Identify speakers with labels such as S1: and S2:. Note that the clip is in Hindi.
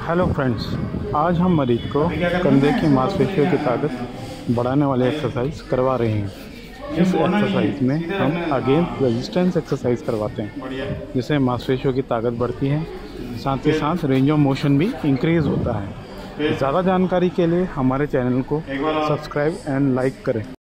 S1: हेलो फ्रेंड्स, आज हम मरीज को कंधे की मांसपेशियों की ताकत बढ़ाने वाले एक्सरसाइज करवा रहे हैं। इस एक्सरसाइज में हम अगेंस्ट रेजिस्टेंस एक्सरसाइज करवाते हैं, जिससे मांसपेशियों की ताकत बढ़ती है, साथ ही साथ रेंज ऑफ मोशन भी इंक्रीज़ होता है। ज़्यादा जानकारी के लिए हमारे चैनल को सब्सक्राइब एंड लाइक करें।